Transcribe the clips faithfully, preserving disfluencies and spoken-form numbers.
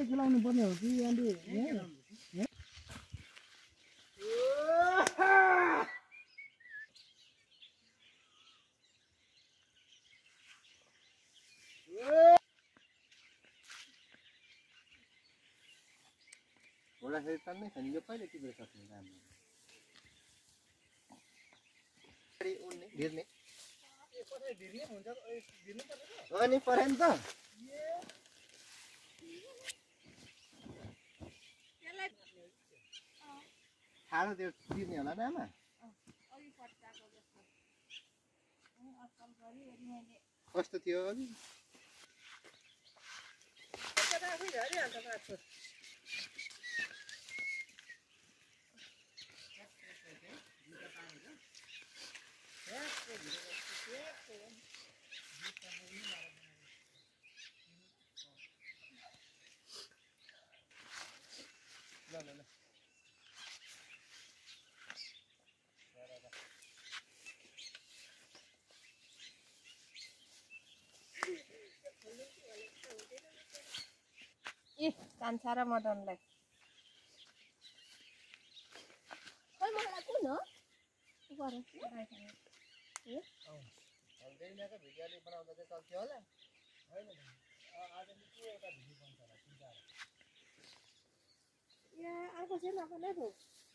खेलाउनु पर्ने हो कि यहाँले घोडाखेरि तान्नै छैन यो कहिले टिपेर सक्ने राम्रो उड्ने ढिर्ने अनि परेन त ठाडो त्यो तिर्ने होला नि आमा कस्तो थियो अघि ल ल ल ए कान्छा र मदनलाई खोइ मलाई कुन हो गरौँ ए हल्दैनाको भिडियोले बनाउँदा चाहिँ चल्थ्यो होला हैन आज नि के एउटा भिडियो बन्छ होला चिन्ता या आको चाहिँ नबनाइ भो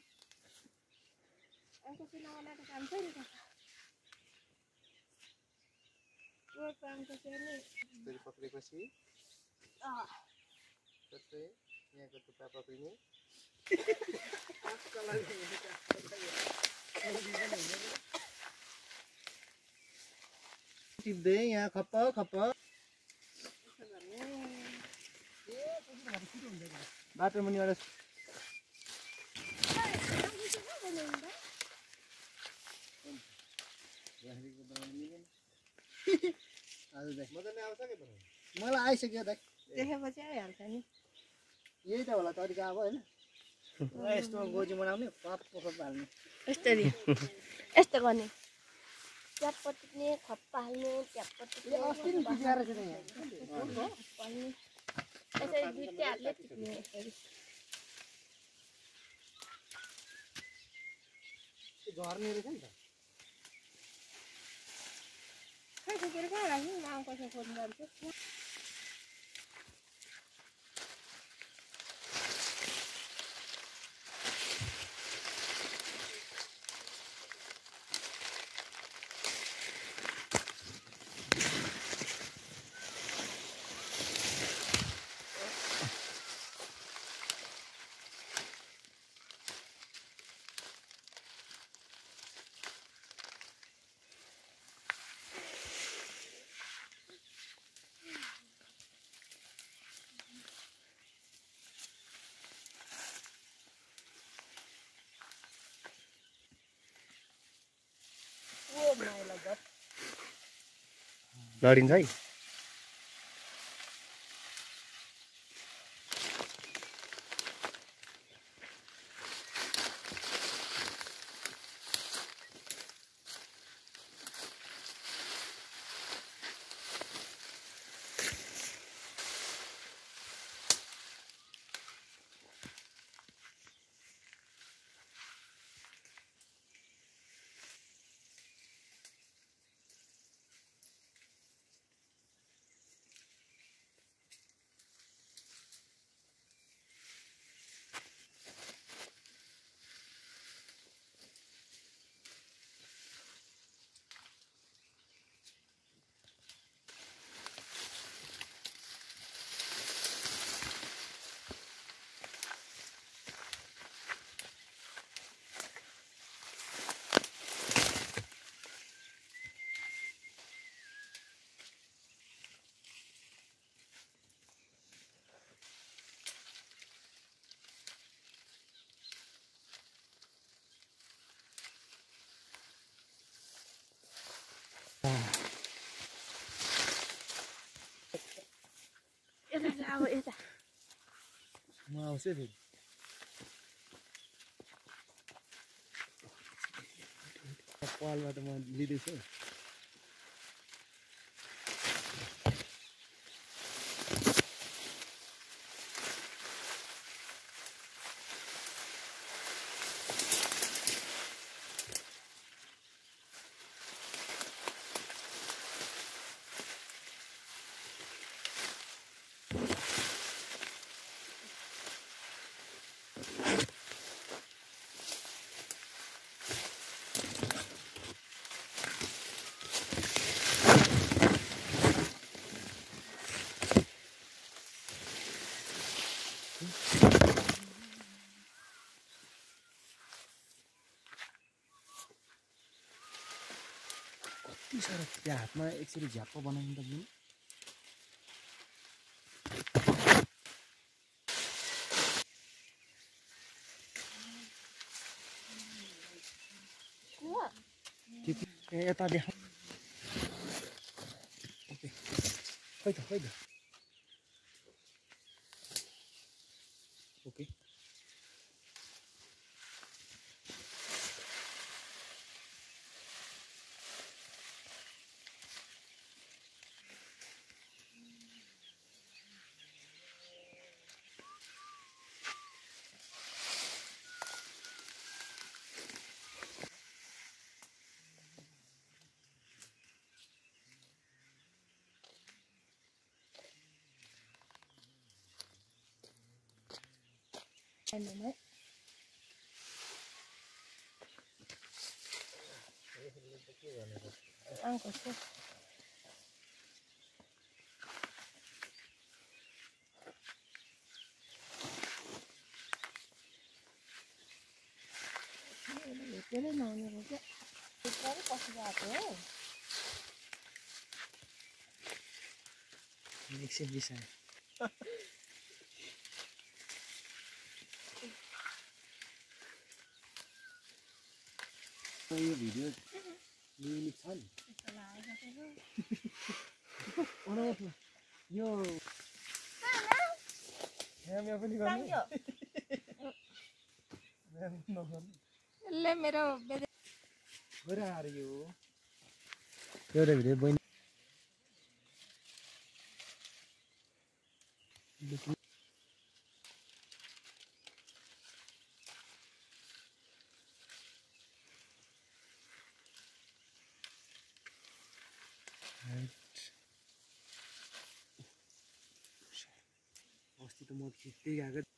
आको चाहिँ नबनाइ त काम छैन त ओ कामको चाहिँ नि फेरि पक्रेपछि अ जस्तै यहाँको टुप्पा पक्रिने टिप्दै यहाँ खप्प खप्प बाटो मुनि एउटा मलाई आइसक्यो दाइ देखेपछि आइहाल्छ नि यही त होला तरिका अब होइन यस्तोमा गोजी बनाउने पाप पोखर हाल्ने यसरी यस्तो गर्ने च्याप्प टिप्ने खप्पा हाल्ने च्याप्प टिप्ने अस्ति नि टिपेर चाहिँ यहाँ हाल्ने यसरी दुईटै हातले टिप्ने यसरी झर्ने रहेछ नि त खै खुकेर कहाँ राख्नु माम कसो खोज्नु जान्छु लडिन्छ है अब यता म आउँछु फेरि पालबाट म लिँदैछु कति साह्रो त्यो हातमा एकचोटि झ्याप्प बनाउनु त बुझ्नु यता देखा ओके खै त खै त okay Ano ang gusto. Pero nauna ko siya. Pero kasi dati eh. एकछिन बिसाएँ यो भिडियो लिमिट छ नि यो यहाँ पनि गर्नु ले मेरो Where are you? एउटा भिडियो बहिनी अस्ति त म त्यही गएको